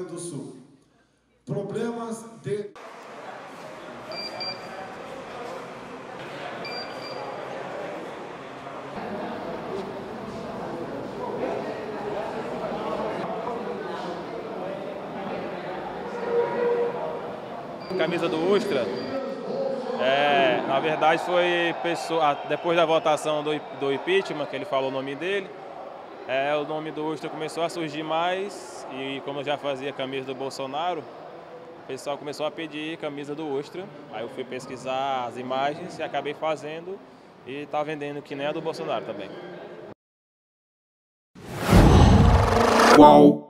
Grande do Sul. Problemas de... Camisa do Ustra, na verdade foi depois da votação do impeachment, que ele falou o nome dele, o nome do Ustra começou a surgir mais e como eu já fazia camisa do Bolsonaro, o pessoal começou a pedir camisa do Ustra. Aí eu fui pesquisar as imagens e acabei fazendo e tá vendendo que nem a do Bolsonaro também. Qual?